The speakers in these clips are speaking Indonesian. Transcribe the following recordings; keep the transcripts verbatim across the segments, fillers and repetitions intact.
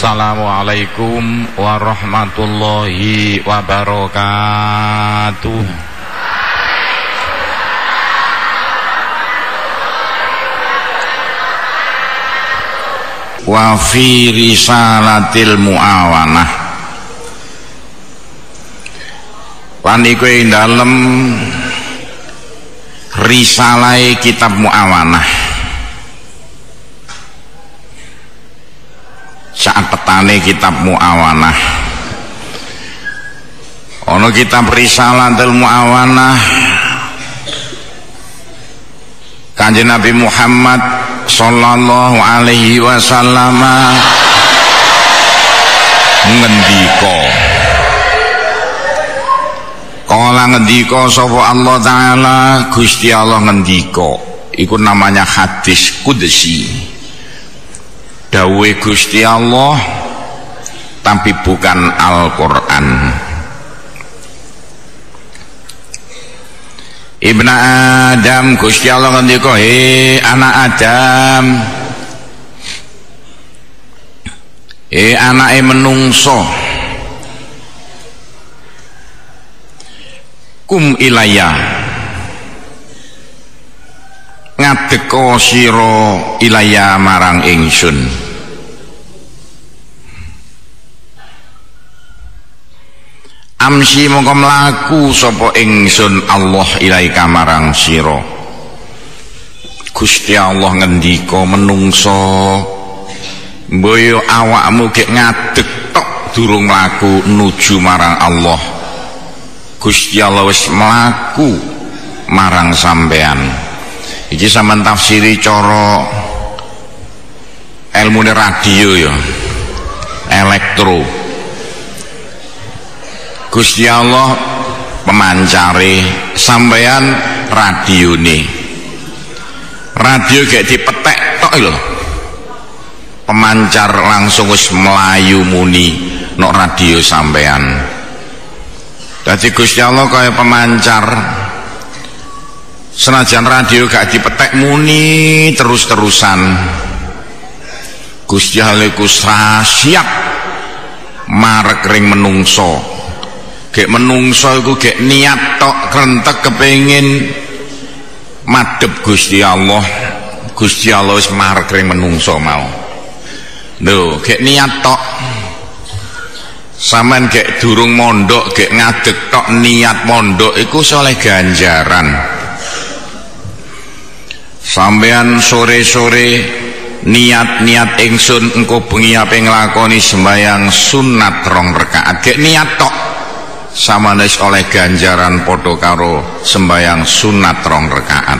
Assalamualaikum warahmatullahi wabarakatuh. Wa fi risalatil muawanah, lan iku ing dalem risalai kitab muawanah, saat petane kitab muawanah ono kitab risalatil muawanah Kanjeng Nabi Muhammad sallallahu alaihi wasallam ngendika, kala ngendika sapa Allah taala, Gusti Allah ngendika, iku namanya hadis qudsi, dawuh Gusti Allah tapi bukan Al-Qur'an. Ibnu Adam, Gusti Allah ngendika, he anak Adam, he anake menungso, kum ilaya, ngadeka sira ilaya marang ingsun, amsi mongko mlaku sapa ingsun Allah ilaika marang sira. Gusti Allah ngendika, menungso mboyo awakmu gek ngadeg tok durung mlaku nuju marang Allah. Gusti Allah wis mlaku marang sampean. Iki sampean tafsiri cara ilmune radio ya, elektro. Gusti Allah pemancare, sampeyan radione, radio gak dipetek tok lho, pemancar langsung wis melayu muni nok radio sampeyan. Dadi Gusti Allah kaya pemancar, senajan radio gak dipetek muni terus-terusan. Gusti Allah iku siap marek ring menungso. Gek menungso iku gek niat tok krentek kepengin madhep Gusti Allah, Gusti Allah wis marek ring menungso mau. Lho, gek niat tok. Sampeyan gek durung mondok, gek ngadeg tok niat mondok iku soleh ganjaran. Sampeyan sore-sore niat-niat ingsun engko bengi ape nglakoni sembahyang sunat rong rakaat, gek niat tok sama nes oleh ganjaran podo karo sembayang sunat rong rekaat.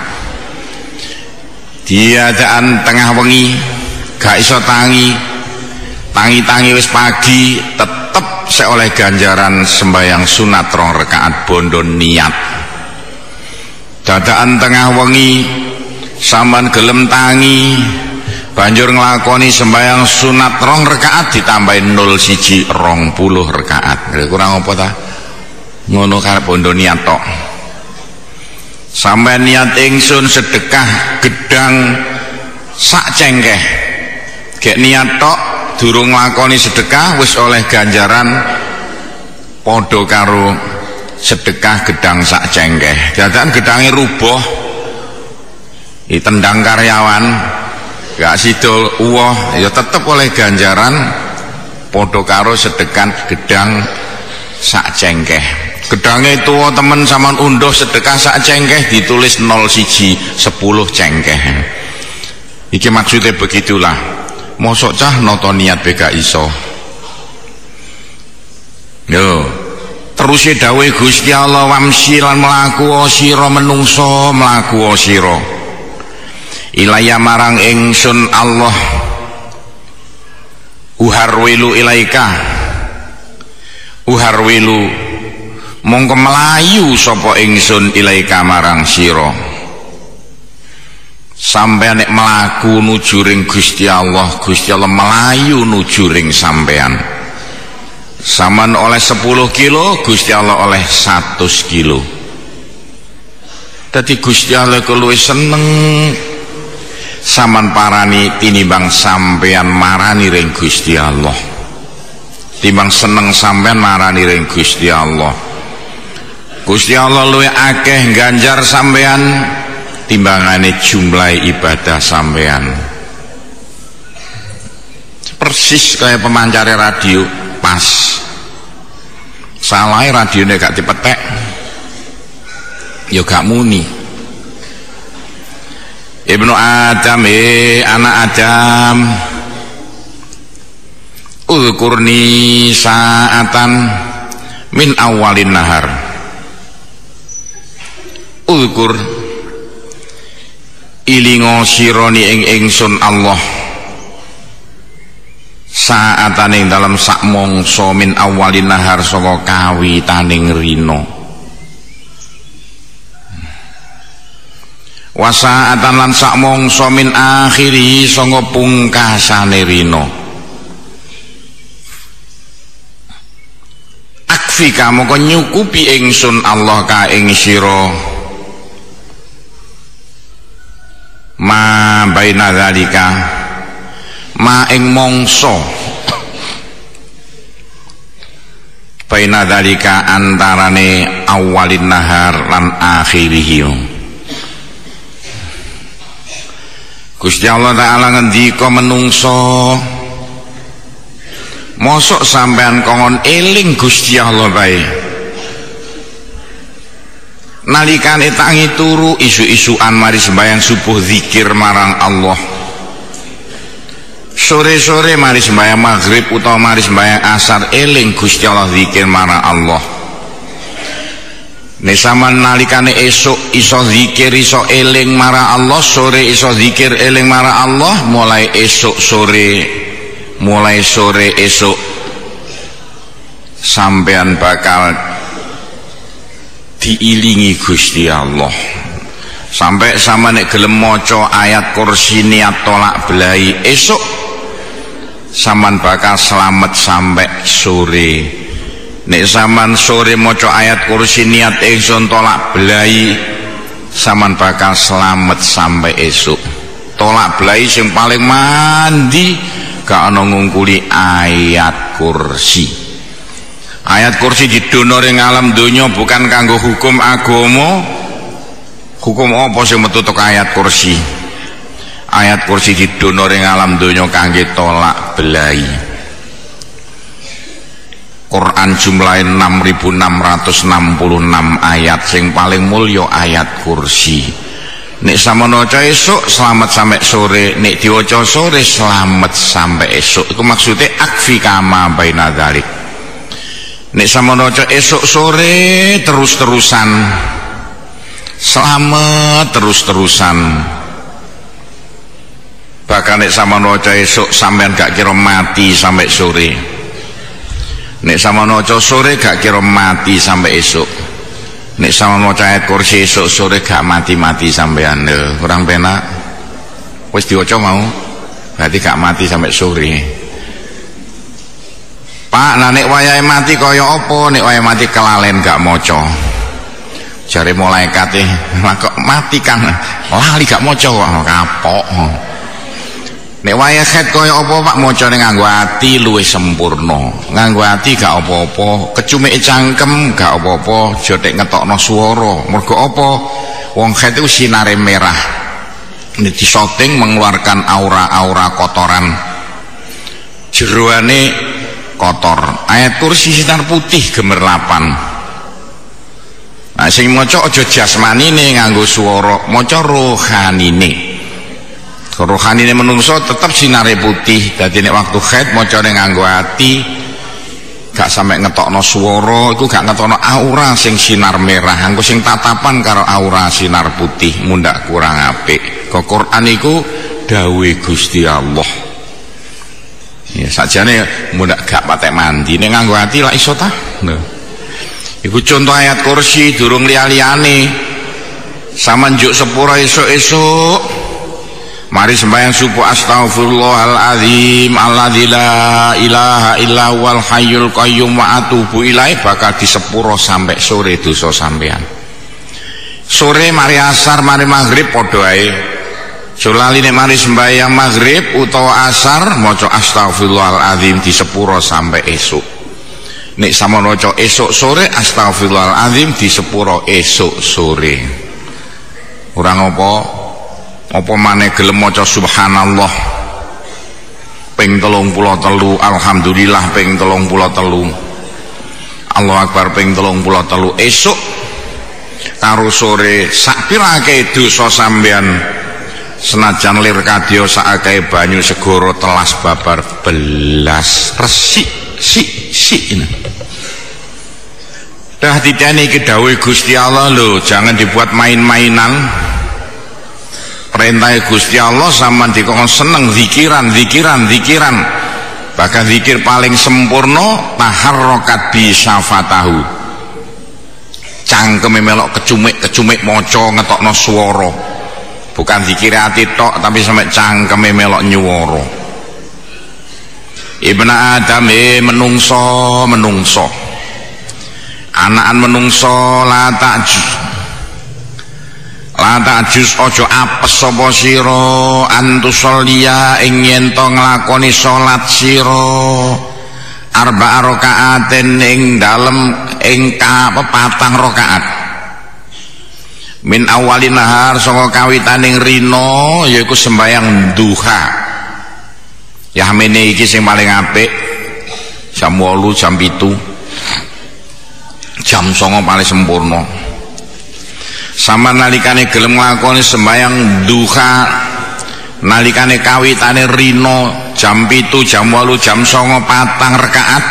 Diadaan tengah wengi gak iso tangi, tangi-tangi wis pagi, tetep seoleh ganjaran sembayang sunat rong rekaat bondo niat. Dadaan tengah wengi sampean gelem tangi banjur nglakoni sembayang sunat rong rekaat ditambahin nol siji rong puluh rekaat. Kurang apa ta? Ngono karep bondo niat tok. Sampai niat ingsun sedekah gedang sak cengkeh, gek niat tok durung nglakoni sedekah wis oleh ganjaran podo karo sedekah gedang sak cengkeh. Dadakan gedange rubuh ditendang karyawan gak sido uwoh ya tetep oleh ganjaran podo karo sedekah gedang sak cengkeh. Gedange tuwa temen sampean unduh sedekah sak cengkeh ditulis nol siji sepuluh cengkeh. Iki maksudnya begitulah. Mosok cah noto niat beka iso. Yo, terus dawuh Gusti Allah, wamsi lan mlaku sira menungso, mlaku sira ilaya marang ingsun Allah, uharwilu ilaika, uharwilu mongko melayu sapa ingsun ilaika marang sira. Sampeyan nek mlaku nuju ring Gusti Allah, Gusti Allah melayu nuju ring sampeyan. Saman oleh sepuluh kilo, Gusti Allah oleh seratus kilo. Dadi Gusti Allah ku luwih seneng saman parani tinimbang sampeyan marani ring Gusti Allah. timbang seneng sampean marani ring Gusti Allah. Gusti Allah luwih akeh ganjar sampean timbangane jumlah ibadah sampean. Persis kayak pemancare radio, pas salah radione gak dipetek ya gak muni. Ibnu Adam, eh anak Adam, ulkurni saatan min awalin nahar. Ulkur ilingo sironi ing ingsun Allah saatan ing dalam sak mongso min awalin nahar saka kawitaning rino, wasaatan lan sak mongso min akhiri saka pungkasane rino. Akfika moko nyukupi ingsun Allah ka ing sira ma baina dzalika ma ing mongso baina dzalika antarane awalin nahar lan akhirih. Gusti Allah Ta'ala ngendika menungso mosok sampean kongon eling Gusti Allah bae nalikane tangi turu isu-isuan mari sembahyang subuh zikir marang Allah, sore-sore mari sembahyang maghrib utawa mari sembahyang asar eling Gusti Allah zikir marang Allah. Nek sampean nalikane esuk iso zikir iso eling marang Allah, sore iso zikir eling marang Allah, mulai esuk sore mulai sore esuk sampean bakal diilingi Gusti Allah. Sampai sama nek gelem maca ayat kursi niat tolak belai esuk sampean bakal selamat sampai sore. Nek sampean sore maca ayat kursi niat ingsun tolak belai sampean bakal selamat sampai esuk. Tolak belai sing paling mandi gak ana ngungkuli ayat kursi. Ayat kursi didono ring alam donya bukan kanggo hukum agama. Hukum apa sing metu teko ayat kursi? Ayat kursi didono ring alam donya kangge tolak belai. Quran jumlahe enam ribu enam ratus enam puluh enam ayat, sing paling mulya ayat kursi. Nek samono waca esuk selamat sampai sore, nek diwaca sore selamat sampai esuk. Iku maksude akfi kama baina dzalik. Nek samono waca esuk sore terus-terusan selamat terus-terusan. Bahkan nek samono waca esuk sampean gak kira mati sampai sore. Nek samono waca sore gak kira mati sampai esuk. Nek samono waca ayat kursi esuk sore gak mati-mati sampean. Kurang penak. Wis diwaca mau. Berarti gak mati sampai sore. Pak, nah nek wayahe mati kaya apa? Nek wayahe mati kelalen gak maca. Jare malaikat e, lah kok mati kan lali gak maca kok kapok. Nek wayahe khet kaya apa Pak, macane nganggo ati luwih sempurna. Nganggo ati gak apa-apa, kecumike cangkem gak apa-apa, aja tek ngetokno swara. Mergo apa? Wong khet iku sinare merah. Nek disoting mengeluarkan aura-aura kotoran. Jeroane kotor. Ayat kursi sinar putih gemerlapan. Nah sing maca aja jasmanine nganggo swara, maca rohanine. Rohanine menungso tetep sinare putih. Dadi nek waktu haid macane nganggo ati, gak sampe ngetokno swara, iku gak ngetokno aura sing sinar merah. Anggo sing tatapan karo aura sinar putih mundak kurang apik. Kok Quran iku dawuhe Gusti Allah. Ya sajane mundak gak patek mandi nek nganggo ati lak iso ta. Lho. Iku contoh ayat kursi durung liya-liyane. Saman juk sepura esuk-esuk. Mari sembahyang subuh astaghfirullahaladzim alladzi la ilaha illa huwal hayyul qayyum wa atubu ilaih, bakal di sepuro sampai sore dosa sampean. Sore mari asar mari maghrib padha ae. Sulali nek mari sembahyang maghrib utawa asar maca astaghfirullahaladzim di sepuro sampai esuk. nek sama maca esuk sore astagfirullahalazim di sepuro esuk sore. Ora ngopo apa maneh gelem maca subhanallah ping telung puluh telu, alhamdulillah ping telung puluh telu, Allahu akbar ping telung puluh telu esuk karo sore. Sak pirake dosa sampean senajan lir kadya sakake banyu segara telas babar belas resik sik sik ini. Dah diteni iki dawuh Gusti Allah lho, jangan dibuat main-mainan. Perintah Gusti Allah sampean dikon seneng zikiran zikiran zikiran, bahkan zikir paling sempurna taharrokat bi syafatahu, cangkeme melok kecumik kecumik maca ngetokno swara, bukan zikir ati tok tapi sampai cangkeme melok nyuwara. Ibnu Adam e menungso menungso anakan menungso la takjus la takjus ojo apes sapa sira antusollia ing yen to nglakoni salat sira arba rakaatin ing dalem ing patang rakaat min awalin nahar saka kawitaning rina yaiku sembayang duha. Ya mene iki sing paling apik jam wolu jam pitu jam songo paling sempurna. Sama nalikane gelem nglakoni sembayang duha nalikane kawitane rino jam pitu jam wolu jam songo patang rakaat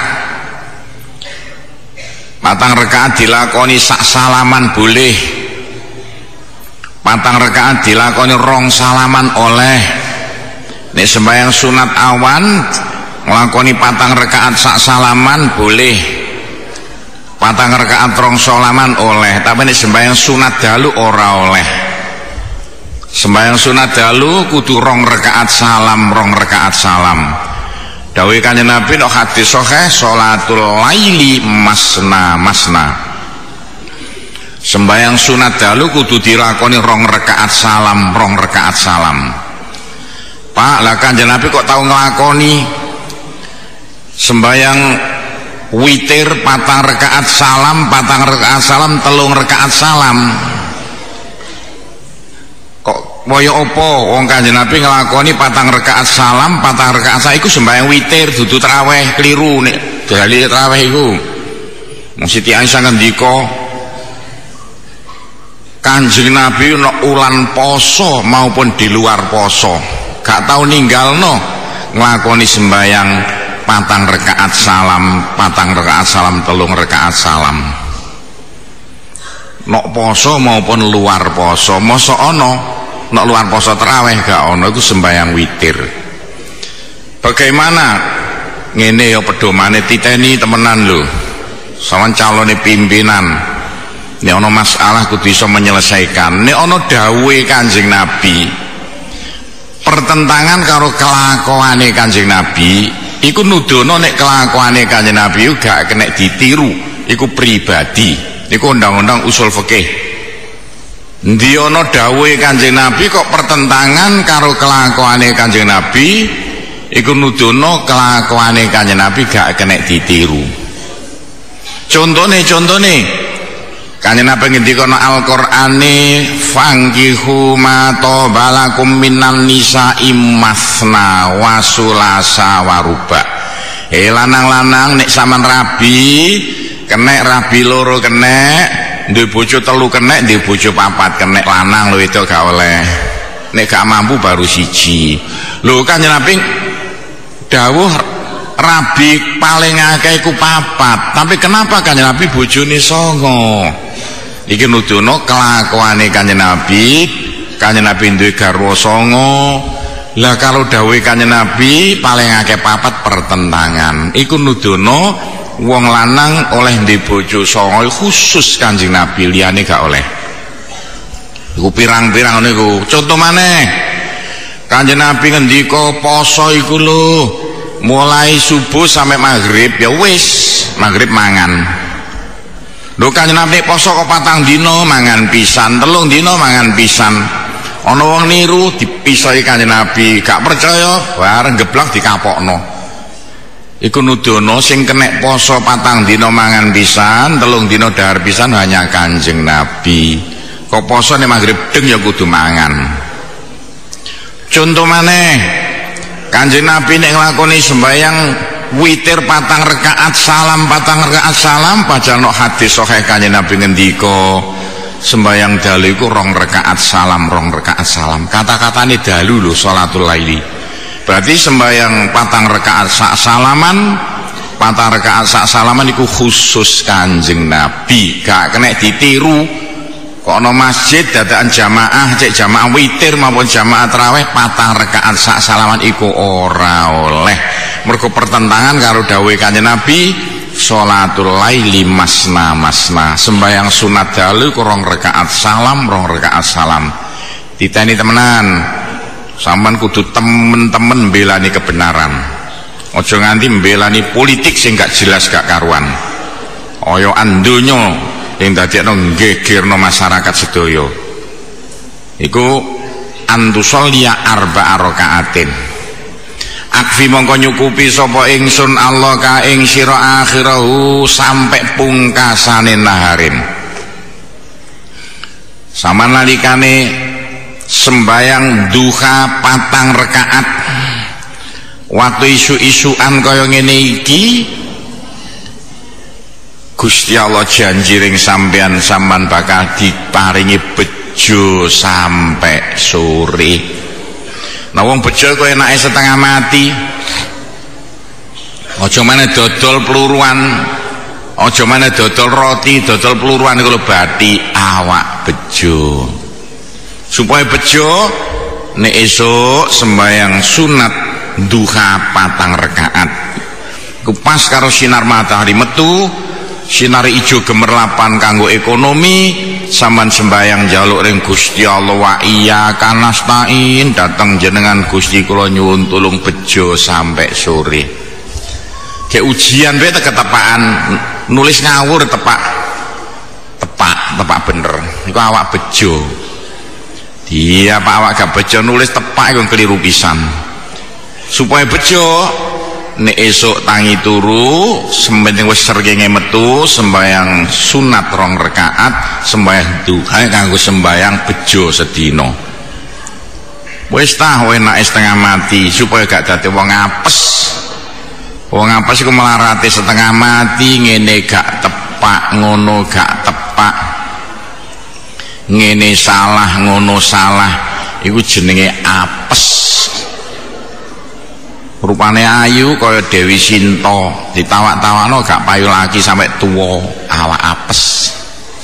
patang rakaat dilakoni sak salaman boleh, patang rakaat dilakoni rong salaman oleh. Nek sembayang sunat awan nglakoni patang rakaat sak salaman boleh, patang rakaat rong salaman oleh. Tapi nek sembayang sunat dalu ora oleh. Sembayang sunat dalu kudu rong rakaat salam rong rakaat salam. Dawuh Kanjeng Nabi nek hadis sahih salatul laili masna masna. Sembayang sunat dalu kudu dilakoni rong rakaat salam rong rakaat salam. Pak, lah Kanjeng Nabi kok tahu ngelakoni sembayang witir patang rakaat salam patang rakaat salam telung rakaat salam, kok moyo opo wong Kanjeng Nabi ngelakoni patang rakaat salam patang rakaat salam iku sembayang witir dudu traweh, keliru nek dalil traweh iku. Wong Siti Aisyah ngendika Kanjeng Nabi nek ulan poso maupun di luar poso gak tau ninggalno nglakoni sembayang patang rakaat salam patang rakaat salam telung rakaat salam. Nok poso maupun luar poso mosok ono nok luar poso tarawih gak ono iku sembayang witir. Bagaimana ngene ya pedomane titeni temenan lho sawan calone pimpinan, nek ono masalah kudu iso menyelesaikan. Nek ono dawuhe Kanjeng Nabi pertentangan karo kelakuane Kanjeng Nabi iku nudono nek kelakuane Kanjeng Nabi gak kena ditiru, iku pribadi, iku undang-undang usul fikih. Ndi ana dawuhe Kanjeng Nabi kok pertentangan karo kelakuane Kanjeng Nabi iku nudono kelakuane Kanjeng Nabi gak kena ditiru. Contone contone Kanjeng Nabi ngendika ana Al-Qur'ane fangkihu ma tabalakum minan nisa'i masna wa sulasa wa ruba. Eh lanang-lanang nek sampean rabi kenek rabi loro kenek, duwe bojo telu kenek, duwe bojo papat kenek, lanang lho itu gak oleh. Nek gak mampu baru siji. Lho Kanjeng Nabi dawuh rabi paling akeh iku papat, tapi kenapa Kanjeng Nabi bojone songo? Iki nuduno kelakuane Kanjeng Nabi, Kanjeng Nabi duwe garwa songo. Lah kalau dawuhe Kanjeng Nabi paling akeh papat pertentangan, iku nuduno wong lanang oleh ndek bojo songo khusus Kanjeng Nabi, liyane gak oleh. Iku pirang-pirang niku. Contoh maneh Kanjeng Nabi ngendika poso iku lho mulai subuh sampai maghrib ya wis maghrib mangan. Lho Kanjeng Nabi poso kok patang dino mangan pisan, telung dino mangan pisan. Ana wong niru dipisahi Kanjeng Nabi, gak percaya bareng geblak dikapokno. iku nudono sing kenek poso patang dina mangan pisan, telung dina dahar pisan hanya Kanjeng Nabi. Kok poso nek magrib deng ya kudu mangan. Contoh maneh, Kanjeng Nabi nek nglakoni sembahyang witir patang rakaat salam patang rakaat salam, padahal no hadis sahih Kanjeng Nabi ngendika sembahyang dalu iku rong rakaat salam rong rakaat salam. Kata-katane dalu lho salatul laili. Berarti sembahyang patang rakaat sak salaman, patang rakaat sak salaman iku khusus Kanjeng Nabi, gak kena ditiru. Kok no masjid dadakan jamaah, cek jamaah witir maupun jamaah tarawih patang rakaat sak salaman iku ora oleh. Mergo pertentangan karo dawuh Kanjeng Nabi, sholatul laili masna masna, sembahyang sunat dalu rong rakaat salam rong rakaat salam. Diteni temenan, sampean kudu temen-temen mbelani kebenaran. Ojo nganti mbelani politik sing gak jelas gak karuan. Oyo andonyo yang dadekno nggegirno masyarakat sedaya. Iku antusollia arba'a rakaatin. Akfi mongko nyukupi sapa ingsun Allah ka ing sira akhirahu sampai pungkasane naharin. Sama nalikane sembayang duha patang rakaat waktu isu-isuan kaya ngene iki, Gusti Allah janji ring sampean sampean bakal diparingi bejo sampai sore. Nah wong bejo kok enake setengah mati. Aja meneh dodol peluruan, aja meneh dodol roti, dodol peluruan iku lho bathi awak bejo. Supaya bejo nek esuk sembahyang sunat duha patang rakaat. Ku pas karo sinar matahari metu, sinar ijo gemerlapan kanggo ekonomi, sampean sembayang jaluk ring Gusti Allah wa iya kanastain, dateng jenengan Gusti kula nyuwun tulung bejo sampai sore. Kayak ujian bae ketepaan nulis ngawur tepak tepak tepak bener iku awak bejo. Iya Pak awak gak bejo nulis tepak iku keliru pisan. Supaya bejo nek esuk tangi turu sempenting wis srengenge metu sembayang sunat rong rakaat, sembayang duha kanggo sembayang bejo sedina. Wis tah enake setengah mati supaya gak dadi wong apes. Wong apes iku melarati setengah mati, ngene gak tepak, ngono gak tepak. Ngene salah, ngono salah. Iku jenenge apes. Rupane ayu kaya Dewi Sinta, ditawak-tawakno gak payu lagi sampai tuwa, awak apes.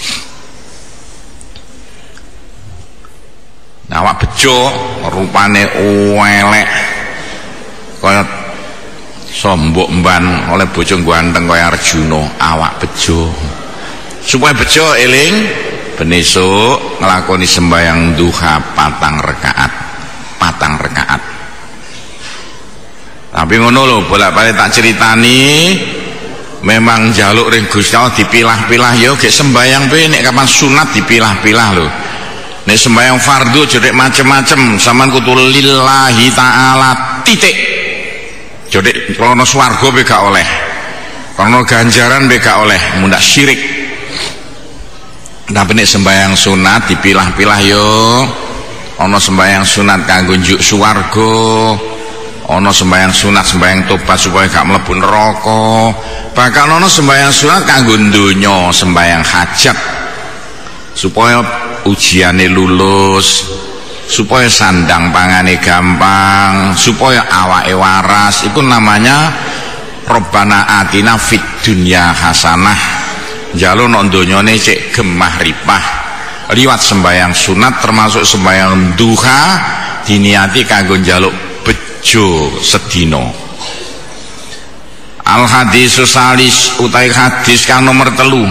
Nah, awak bejo rupane elek kaya sombok mban oleh bojo ganteng kaya Arjuna, awak bejo. Supaya bejo eling ben esuk nglakoni sembayang duha patang rakaat, patang rakaat. Tapi ngono lho, bolak-balik tak ceritani, memang jaluk ring Gusti Allah dipilah-pilah ya, gek sembayang pe nek kapan sunat dipilah-pilah lho. Nek sembayang fardu jodek macem-macem, sampean kudu lillahi taala titik. Jodek krono swarga pe gak oleh. Krono ganjaran pe gak oleh, mundak syirik. Tapi nek sembayang sunat dipilah-pilah yo. Ana sembayang sunat kanggo njuk swarga. Ono sembahyang sunat, sembahyang tobat supaya gak mlebu neraka. Bahkan ono sembahyang sunat kanggo donya, sembahyang hajat supaya ujiane lulus, supaya sandang pangane gampang, supaya awake waras. Itu namanya Rabbana atina fid dunya hasanah. Njaluk nang donyane cek gemah ripah. Liwat sembahyang sunat termasuk sembahyang duha diniati kanggo njaluk bejo sedina. Al hadis salis utai hadis kang nomor telu.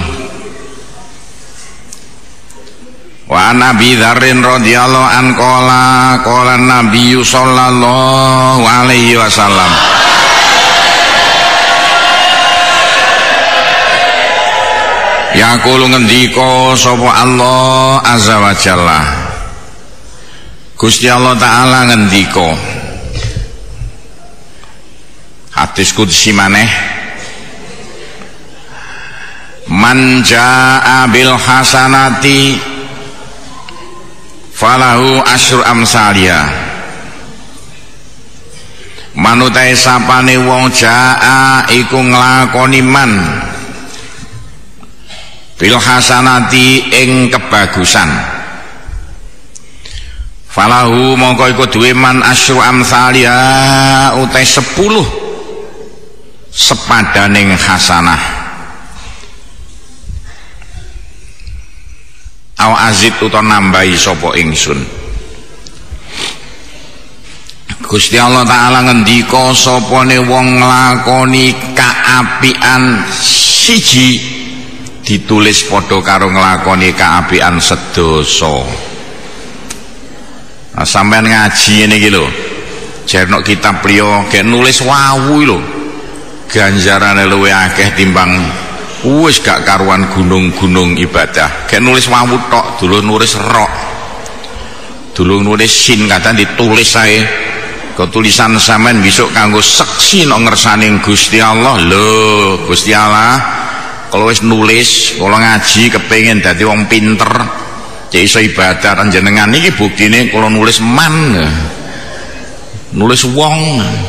Wa Nabi Dzarrin radhiyallahu an qala qala Nabi sallallahu alaihi wasallam, ya kulo ngendika sapa Allah azza wa jalla, Gusti Allah taala ngendika, hadis qudsi maneh, man jaa bil hasanati falahu asyru amsalia, manutai sapane wong jaa iku nglakoni man bil hasanati ing kebagusan, falahu mongko iku duwe man asyru amsalia utai sepuluh sepadaning hasanah. Aw azid uta nambahi sapa ingsun. Gusti Allah Ta'ala ngendika sapane wong nglakoni kaapian siji ditulis padha karo nglakoni kaapian sedasa. Nah, sampean ngaji ngene iki lho, jerno kitab liya gek nulis wawu lho, ganjarane luwih akeh timbang wis gak karuan gunung-gunung ibadah. Kayak nulis wawu tok, dulu nulis rok, dulu nulis sin, kadang ditulis saya ke tulisan sampean besok kanggo seksi no ngersaning Gusti Allah. Lho Gusti Allah, kalau wis nulis, kalau ngaji kepengen dadi wong pinter, cek iso ibadah panjenengan iki buktine kalau nulis man, nulis wong.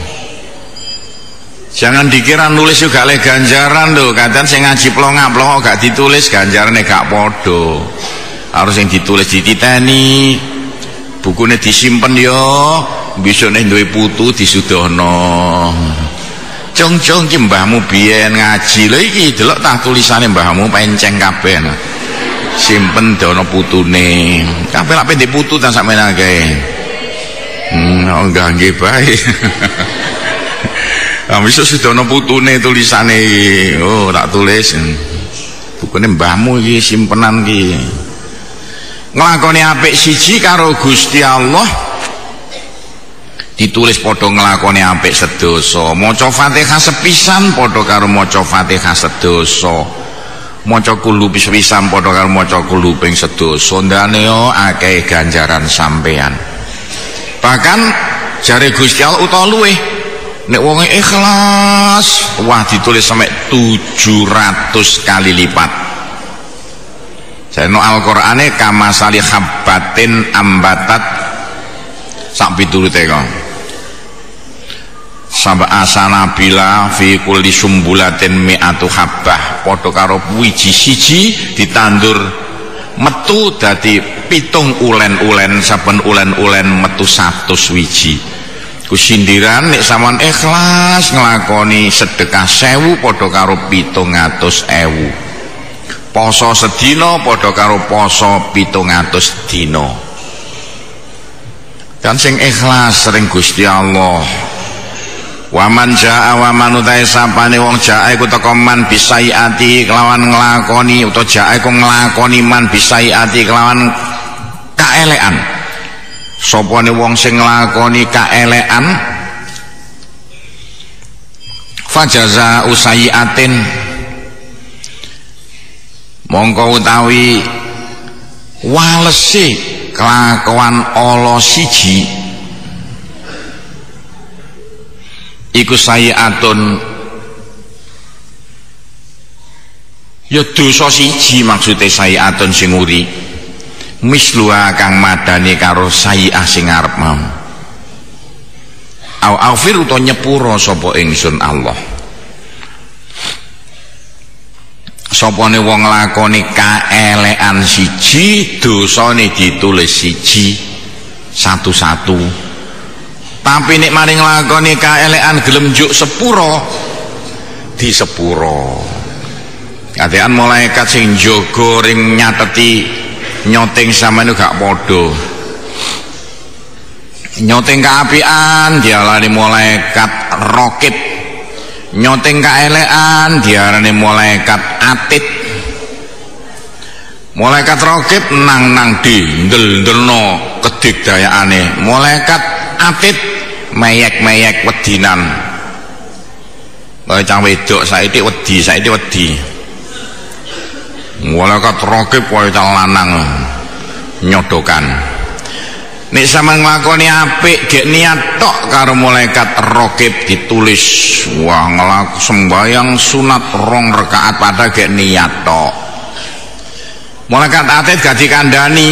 Jangan dikira nulis juga le ganjaran lho, kadang sing ngaji plonga-plonga gak ditulis ganjarane gak podo. Harus yang ditulis dititeni, bukune disimpen yo, besok nek duwe putu disudono. Cong-cong ki mbahmu biyen ngaji lho iki delok tah tulisane mbahmu penceng kabeh. Simpen dono putune. Kabeh lak pendek putu ta sakmene kae. Hmm, oh enggak nggih bae. Ah bisa sudono putune tulisane iki. Oh, tak tulis. Bukune mbahmu iki simpenan iki. Nglakoni apik siji karo Gusti Allah ditulis padha nglakoni apik sedasa. Maca Fatihah sepisan padha karo maca Fatihah sedasa. Maca kulu pisan padha karo maca kulu ping sedasa. Ndane yo akeh ganjaran sampean. Bahkan jare Gusti Allah utawa luweh nek wong ikhlas, wah ditulis sampai tujuh ratus kali lipat. Jane Al-Qur'ane kama sali habbatin ambatat sak piturute kok. Sab'a sanabila fi kulli sumbulatin mi'atu habbah, padha karo wiji siji ditandur metu dadi pitung ulen-ulen, saben ulen-ulen metu satus wiji. Kusindiran nek sampean ikhlas nglakoni sedekah sewu padha karo pitung atus ewu, poso sedina padha karo poso pitung atus dina. Dan sing ikhlas sering Gusti Allah. Waman jaa waman utai sapane wong jaa iku teka man bisaiati kelawan nglakoni utawa jaa iku nglakoni man bisaiati kelawan kaelekan. Sopone wong sing nglakoni kaelekan fajaza usayiatin mongko utawi walese kelakuan ala siji iku sayiatun ya dosa siji, maksude sayiatun sing uri misluha kang madani karo sayi'ah sing arep mau. Au aufir utawa nyepuro sapa ingsun Allah. Sapane wong nglakoni kaelekan siji, dosane ditulis siji satu-satu. Tapi nek mari nglakoni kaelekan gelem njuk sepuro, di sepuro. Kadean malaikat sing jaga ring nyateti nyoteng samane gak podo. Nyoteng keapian diarani malaikat rokib, nyoteng kaelekan diarani malaikat atid. Malaikat rokib nang nang di ndel-ndelno kedigdayaane, malaikat atid meyek-meyek wedinan. Kaya cah wedok saiki wedi, saiki wedi. Malaikat rokib kaya cah lanang nyodokan. nek sampean nglakoni apik gek niat tok karo malaikat raqib ditulis wah ngelak sembayang sunat rong rakaat pada gek niat tok. Malaikat atid gak dikandani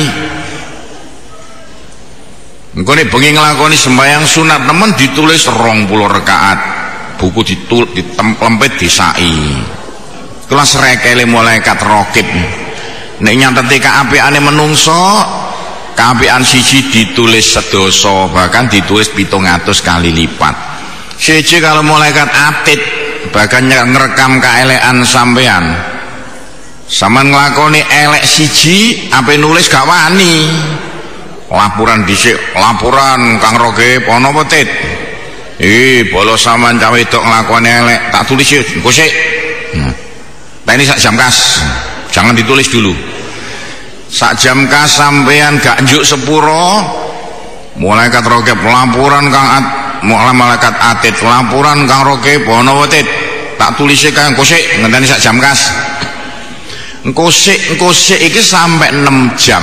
engko nek bengi nglakoni sembayang sunat nemen ditulis rong puluh rakaat buku ditul ditempelempet disai kelas rekele malaikat raqib. Nek nyateti kaapiane menungso kaapian siji ditulis sedoso bahkan ditulis pitung atus kali lipat. Siji kalau malaikat atid bahkan ngerekam kaelekan sampean sampean nglakoni elek siji ape nulis gak wani laporan dhisik laporan Kang Raqib ana apa tit eh bolos sampean cawe wedok nglakoni elek tak tulis yo engko sik nah ini sak jam kas jangan ditulis dulu sak jam kas sampean gak njuk sepuro malaikat Raqib laporan Kang At malaikat atid laporan Kang Raqib ana apa tit tak tulis Kang engko sik ngenteni sak jam kas engko sik engko sik iki sampai enam jam.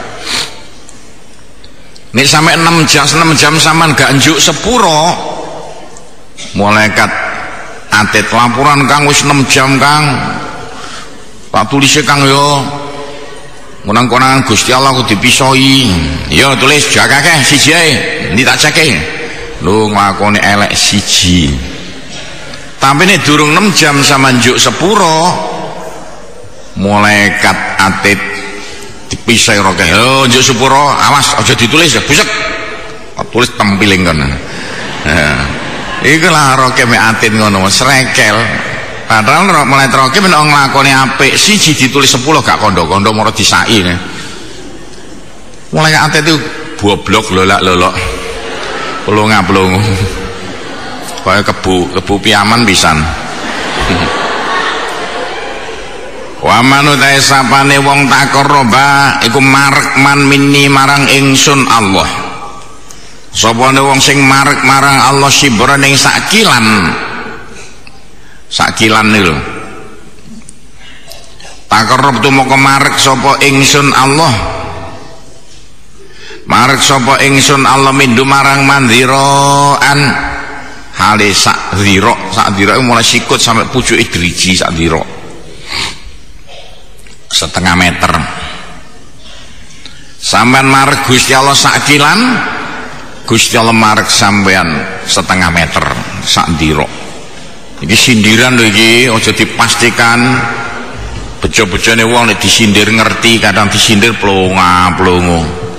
Nek sampai enam jam enam jam sampean gak njuk sepuro malaikat atid laporan Kang wis enam jam Kang tak tulis Kang yo menang-konangan Gusti Allah aku dipisoi yo tulis jakake siji ae ndi tak ceke lho nglakoni elek siji tapi nek durung enam jam sama njuk sepuro malaikat atid dipisai roke yo njuk sepuro awas aja ditulis ya busek tulis tempiling kono nah iku lah roke me atid ngono srekel padahal mulai roke nek nglakoni apik siji ditulis sepuluh gak kondo-kondo moro disai ne mulai atid itu boblok lolak-lolok pelonga-pelongo kaya kebu kebu piaman pisan. Wa manutae sapane wong takoroba iku marekman minni marang ingsun Allah. Sapane wong sing marek marang Allah sibran ing sakilan. Sakilan niku. Takorob tu moko marek sapa ingsun Allah. Marek sapa ingsun Allah mindu marang mandhiroan hale sak dhira, sak dhira mulai sikut sampai pucuke driji sak dhira. Setengah meter sampean marek Gusti Allah sakilan Gusti Allah marek sampean setengah meter sak ndira iki sindiran lho iki aja dipastikan bejo-bejone wong nek disindir ngerti kadang disindir plonga-plongo.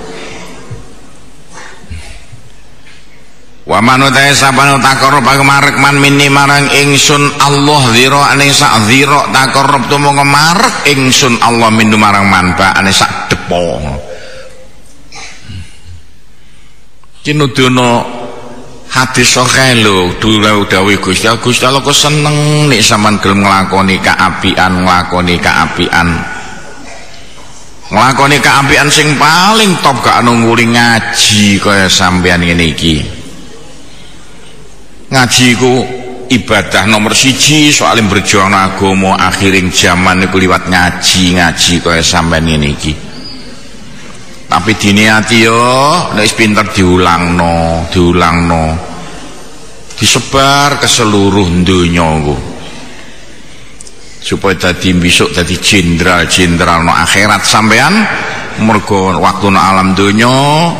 Wa manutae sapane takarrub marek man minni marang ingsun Allah dzira ane sak dzira takarrub tu mongko marek ingsun Allah mindu marang man ba ane sak depo. Ki nudono hadis sahih lho dawuh Gusti Allah Gusti Allah kok seneng nek sampean gelem nglakoni kaapian nglakoni kaapian nglakoni kaapian sing paling top gak nunggu ngaji kaya sampean ngene iki. Ngaji ku ibadah nomor siji soalnya berjuang agama akhiring zaman itu liwat ngaji ngaji kaya sampean ngene iki. Tapi diniati yo nek pinter diulangno diulangno disebar ke seluruh dunya ku supaya dadi besok dadi jenderal-jenderal no akhirat sampean mergo waktu no alam dunya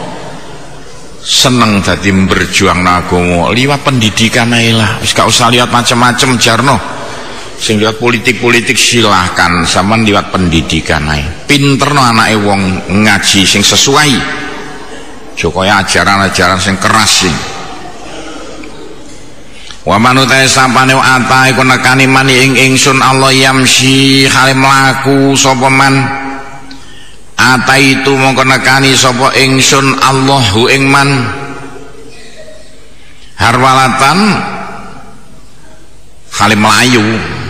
seneng dadi berjuang agama liwat pendidikan ae lah wis gak usah lihat macam-macam jarno sing liwat politik-politik silahkan sampean liwat pendidikan ae pinterno anake wong ngaji sing sesuai jokoya ajaran-ajaran sing keras sing wa manutai sapane ata iku nekani mani ing ingsun Allah yamsi hale mlaku sapa man ata itu mongko nekani sapa ingsun Allahu ing man harwalatan hale melayu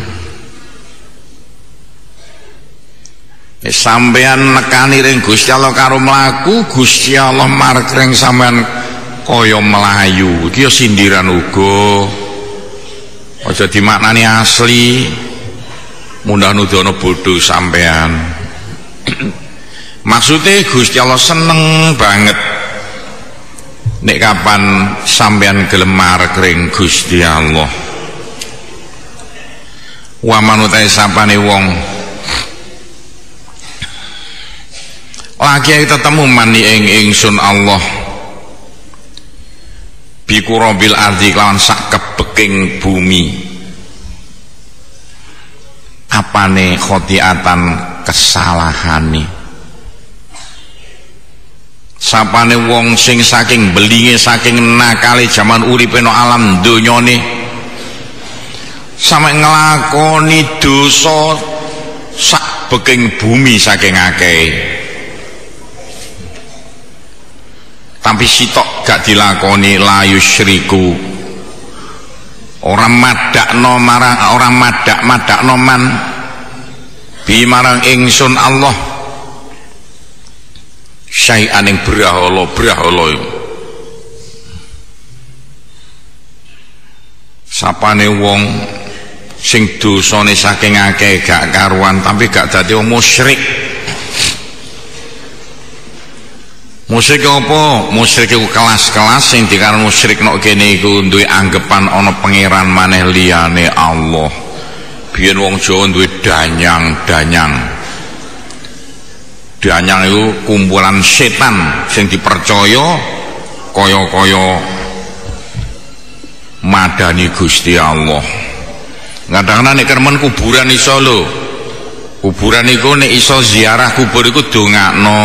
sampeyan nekani ring Gusti Allah karo mlaku Gusti Allah marek ring sampean kaya melayu iki ya sindiran uga aja dimaknani asli mundah nudono bodoh sampean. Maksudnya Gusti Allah seneng banget nek kapan sampean gelemar kering Gusti Allah. Wa manutai sapane wong lagi ketemu mani ing ingsun Allah bikurobil ardi kelawan sak kebeking bumi apane khotiatan kesalahane sapane wong sing saking belinge saking nakale jaman uripe no alam donyane sampe nglakoni dosa sak beking bumi saking akeh tapi sitok gak dilakoni la yusyriku orang madakno marang orang madak madakno man bi marang ingsun Allah syai'an ing brahala brahala sapane wong sing dosane saking akeh gak karuan tapi gak dadi wong musyrik. Musyrik apa? Musyrik iku kelas-kelas sing dikarenan musyrik nok kene iku duwe anggapan ana pangeran maneh liyane Allah. Biyen wong Jawa duwe danyang-danyang. Danyang iku kumpulan setan sing dipercaya kaya-kaya madani Gusti Allah. Kadang-kadang nek kermen kuburan iso lho. Kuburan iku nek iso ziarah kubur iku dongakno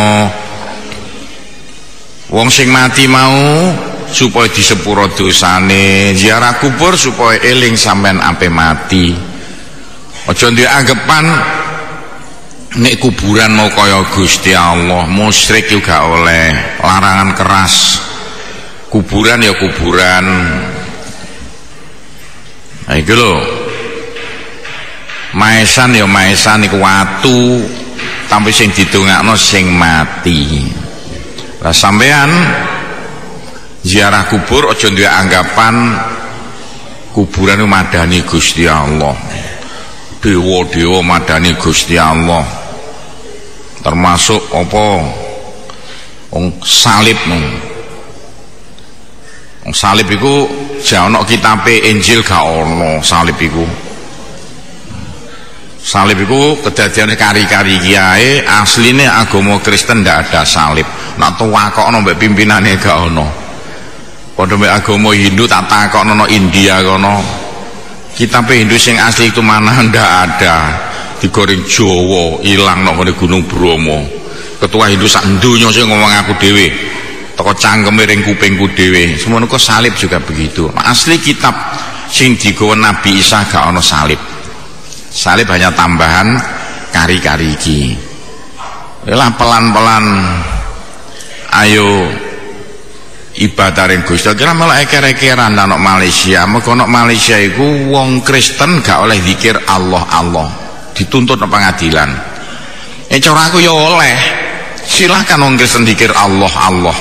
wong sing mati mau supaya disepuro dosane, ziarah kubur supaya eling sampean ape mati. Aja duwe anggapan nek kuburan mau kaya Gusti Allah, musyrik juga oleh, larangan keras. Kuburan ya kuburan. Nah iki lho. Maesan ya maesan iku watu, tapi sing didongakno sing mati. Lah sampean ziarah kubur aja duwe anggapan kuburan itu madani Gusti Allah. Dewa-dewa madani Gusti Allah. Termasuk apa? Wong salib. Wong salib iku jek ana kitabe Injil gak ono salib iku. Salib itu kedadian kari-kari kiai, aslinya agama Kristen ndak ada salib. Nak tuwakokno mbek pimpinane gak ono. Padha mbek agama Hindu tak takokno no India kono. Kitab Hindu sing asli itu mana ndak ada. Digoreng Jawa, ilang nang Gunung Bromo. Ketua Hindu sak donya sing ngomong aku dhewe. Teko cangkeme ring kupingku dhewe. Semono kok salib juga begitu. Nah, asli kitab sing digawa Nabi Isa gak ono salib. Salib hanya tambahan kari-kari iki. Lah pelan-pelan ayo ibadahin Gusti. Kira malah eker-ekeran nang Malaysia. Mergo nang Malaysia iku wong Kristen gak oleh zikir Allah Allah. Dituntut nang pengadilan. Eh cara aku ya oleh. Silahkan wong Kristen zikir Allah Allah.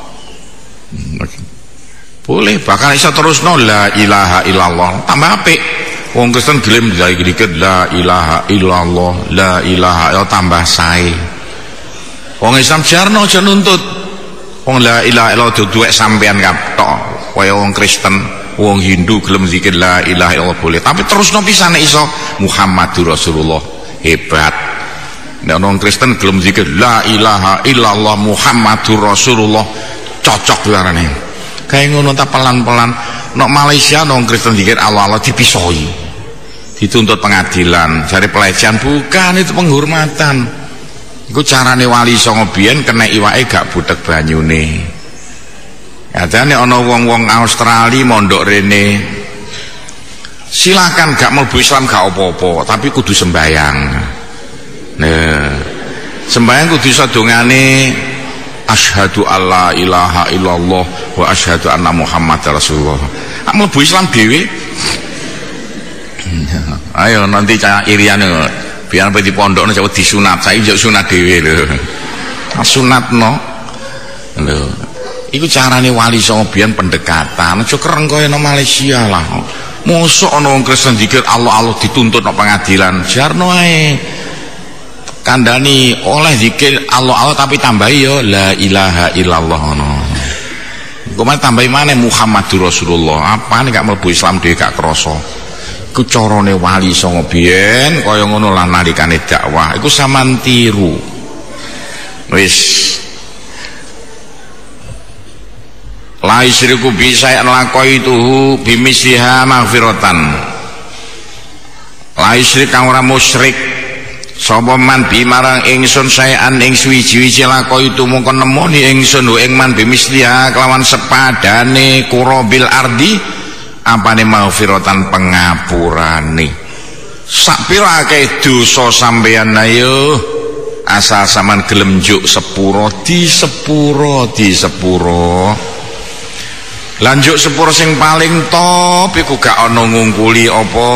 Boleh, bakal iso terusno la ilaha illallah. Tambah apik. Wong Kristen gelem dikit la ilaha illallah, la ilaha ya tambah sae. Wong Islam jarno aja nuntut. Wong la ilaha illallah duwe sampean katok. Kaya wong Kristen, wong Hindu gelem zikir la ilaha illallah boleh. Tapi terusno pisan nek iso Muhammadur Rasulullah. Hebat. Nek wong Kristen gelem zikir la ilaha illallah Muhammadur Rasulullah cocok larane. Kayak ngono ta pelan-pelan. Nok Malaysia wong Kristen zikir Allah Allah dipisoi. Dituntut pengadilan, cari pelecehan bukan, itu penghormatan. Iku carane wali songo biyen kena iwake gak butek banyune. Kadane ana wong-wong Australia mondok rene. Silakan gak mlebu Islam gak apa-apa, tapi kudu sembayang. Nah, sembayang kudu iso dongane asyhadu alla ilaha illallah wa asyhadu anna Muhammadar Rasulullah. Ak mlebu Islam dhewe. Ayo nanti cah irian biar apa di pondok coba disunat, saya juga sunat dewe lho. Sunatno lho. Iku carane wali songo biyen pendekatan. Aja kereng kaya nang Malaysia lah. Mosok ana wong Kristen zikir Allah Allah dituntut nang pengadilan. Jarno ae. Kandhani oleh zikir Allah Allah tapi tambahi ya la ilaha illallah ngono. Kok tambahi maneh Muhammadur Rasulullah. Apane gak mlebu Islam dhewe gak krasa. Iku carane wali songo biyen kaya ngono lan nalikane dakwah iku sampean tiru. Wis la isyriku bisa nglakoi-tuhu bimisliha maghfiratan. La isyrik kang ora musyrik sapa man bimarang ingsun saean ing suwi-wiji lakoi tu mung nemoni ingsun ing man bimisliha kelawan sepadane kurabil ardi apane maghfiratan pengapurane. Sak pira akeh dosa sampeyan ayo asal sampean gelem njuk sepuro di sepuro di sepuro. Lanjut sepuro sing paling top iku gak ana ngungkuli apa.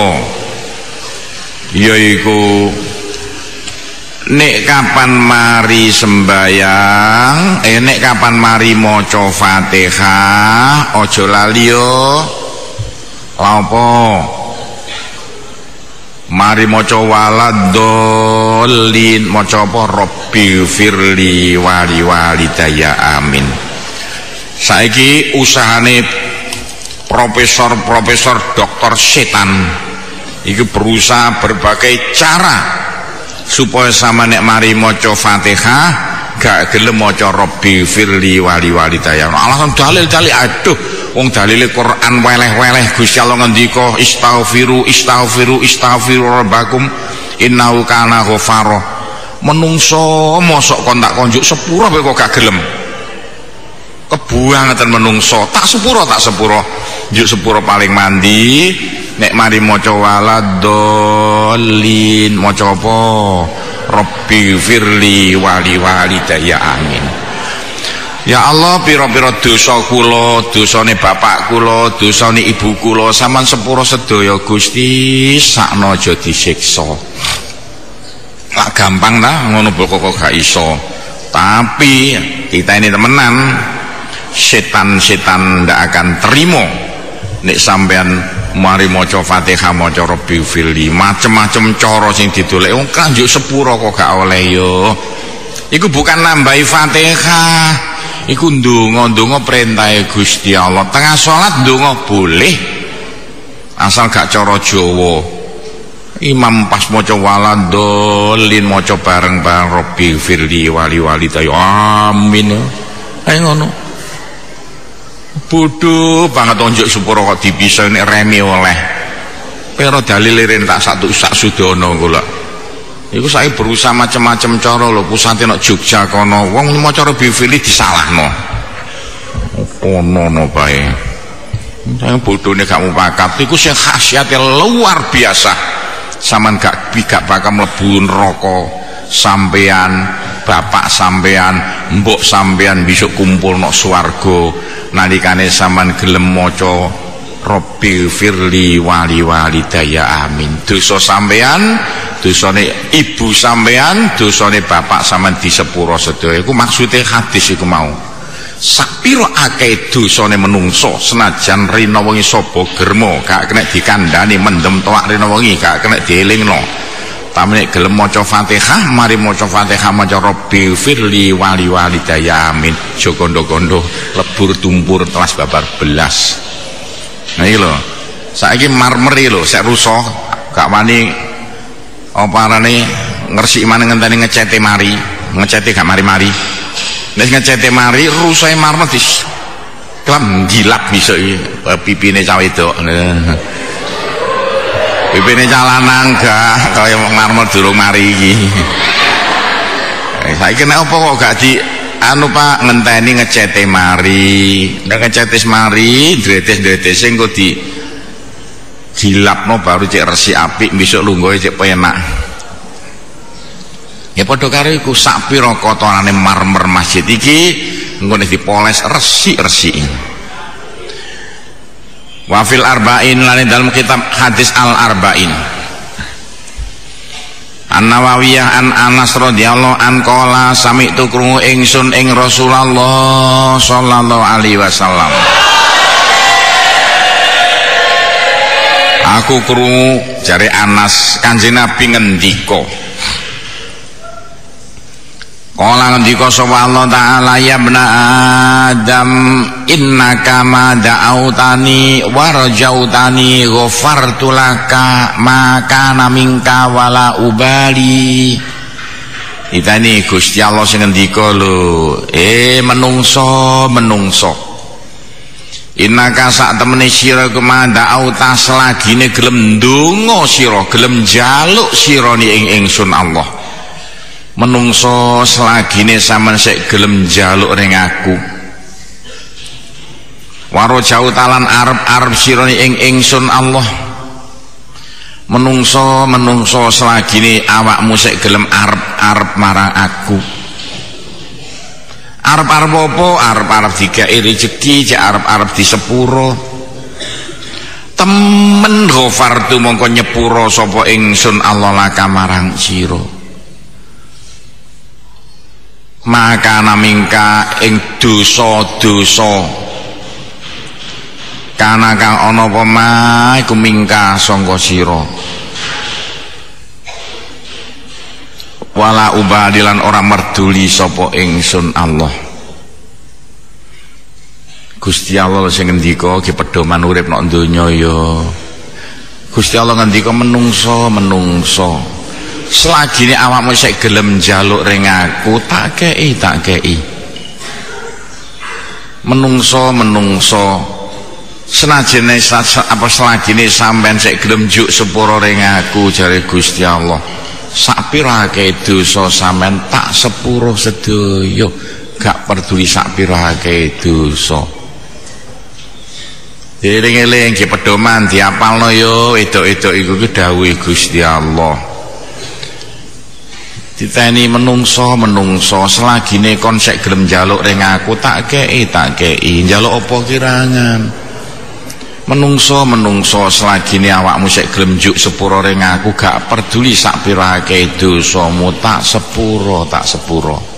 Yaiku nek kapan mari sembayang, eh nek kapan mari maca Fatihah, aja lali yo. Apa? Mari maca waladolin, maca apa? Rabbi firli wali walidayya amin. Saiki usahane profesor-profesor doktor setan iki berusaha berbagai cara supaya sama nek mari maca Fatihah gak gelem maca Rabbi firli wali walidayya. Alasan dalil-dalil aduh wong dalile Quran weleh-weleh Gusti Allah ngendika istaghfiru istaghfiru istaghfiru rabbakum innahu kana ghafara. Menungso mosok kon tak konjuk sepuro kok gak gelem. Kebuangetan menungso tak sepuro tak sepuro njuk sepuro paling mandi nek mari maca waladolin maca apa Rabbi firli wali walidayya amin. Ya Allah pira-pira dosa kula, dosane bapak kula, dosane ibu kula sampean sepuro sedaya Gusti sakno aja disiksa. Lah gampang ta ngono kok gak iso. Tapi kita ini temenan setan-setan ndak akan terima nek sampean mari maca Fatihah maca Rabbi firli macem-macem cara sing didolek wong kanjuk sepuro kok gak oleh yo. Iku bukan nambahi Fatihah, iku ndonga-ndonga perintahe Gusti Allah. Tengah salat ndonga boleh asal gak cara Jawa. Imam pas maca waladolin maca bareng-bareng Rabbi firli wali walidayya amin. Ayo ngono. Bodoh banget onjuk sepuro kok dipisah nek remi oleh. Pero dalile ren tak satu sak sudono kula. Iku saya berusaha macam-macam cara lho pusate nek Jogja kono wong maca Rabbi firli disalahno. Ono no bae. Saya bodone gak mupakat iku sing khasiate luar biasa. Saman gak gak bakal mlebu neraka sampean, bapak sampean, mbok sampean besok kumpul nok swarga nalikane sampean gelem maca Rabbi firli wali walidayya amin. Dosa sampean, dosane ibu sampean, dosane bapak sampean disepuro sedaya. Iku maksude hadis iku mau. Sapiro akeh dosane menungso senajan rina wengi sapa germo gak kena dikandani mendem toak rina wengi gak kena dielingno. Tamene gelem maca Fatihah mari maca Fatihah maca Rabbi firli wali walidayya amin. Jo kondo-kondo lebur tumpur telas babar belas. Nah iki lho. Saiki marmeri lho sek rusak gak wani apa arane ngresiki maneh ngenteni ngecete mari, ngecete gak mari-mari. Nek ngecete mari rusake marmer dis klam gilap bisa iki pipine cah wedok. Pipine calanang gak kaya marmer durung mari iki. Saiki nek apa kok gak di anu Pak ngenteni ngecete mari. Nek ngecete mari dretes-dretes sing kok di dilapno baru cek resik apik besok lungguhe cek penak. Ya padha karo iku sak pira kotorane marmer masjid iki engko nek dipoles resik-resik. Wa fil arba'in lan dalam kitab hadis al arba'in An-Nawawiyah an Anas radhiyallahu an qala sami'tu krungu ingsun ing Rasulullah sallallahu alaihi wasallam. Aku krungu jare Anas Kanjeng Nabi ngendika Kala ngendika sapa Allah taala ya bna Adam innaka ma da'autani warjautani ghafartu laka ma kana minka wala ubali. Itani Gusti Allah sing ngendika lho, eh menungso menungso. Innaka sak temene sira kemanda auta selagine gelem ndonga sira, gelem njaluk sira ni ing ingsun Allah. Menungso selagine sampean sik gelem njaluk ring aku. Waro jauh talan arep-arep sira ni ing ingsun Allah. Menungso menungso selagine awakmu sik gelem arep-arep marang aku. Arep-arep apa? Arep-arep digawe rezeki, cek arep-arep disepuro. Temen ghafartu mongko nyepuro sapa ingsun Allah laka marang sira. Maka namingka ing dosa-dosa kana kang ana apa mae iku mingka sangka sira. Wala ubadilan ora merduli sapa ingsun Allah. Gusti Allah sing ngendika ki pedoman urip nek donya ya. Gusti Allah ngendika menungso menungso. Selagine awakmu sik gelem njaluk ring aku tak kei tak kei. Menungso menungso senajan apa selagine sampean sik gelem njuk sepuro ring aku jare Gusti Allah. Sak pira akeh dosa sampean tak sepuro sedaya, gak peduli sak pira akeh dosa. Eling-eling ki pedoman diapalno yo edok-edok iku ki dawuhe Gusti Allah. Diteni menungso menungso selagine kon sek gelem njaluk ring aku tak kei tak kei. Njaluk apa kirangan? Menungso menungso selagine awakmu sek gelem njuk sepuro ring aku gak peduli sak pirake dosamu tak sepuro tak sepuro.